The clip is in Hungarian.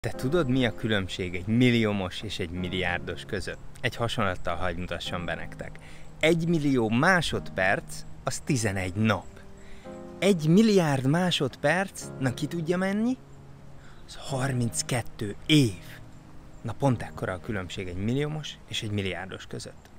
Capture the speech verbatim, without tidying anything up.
Te tudod, mi a különbség egy milliómos és egy milliárdos között? Egy hasonlattal hadd mutassam be nektek. Egy millió másodperc, az tizenegy nap. Egy milliárd másodperc, na ki tudja mennyi? Az harminckettő év. Na pont ekkora a különbség egy milliómos és egy milliárdos között.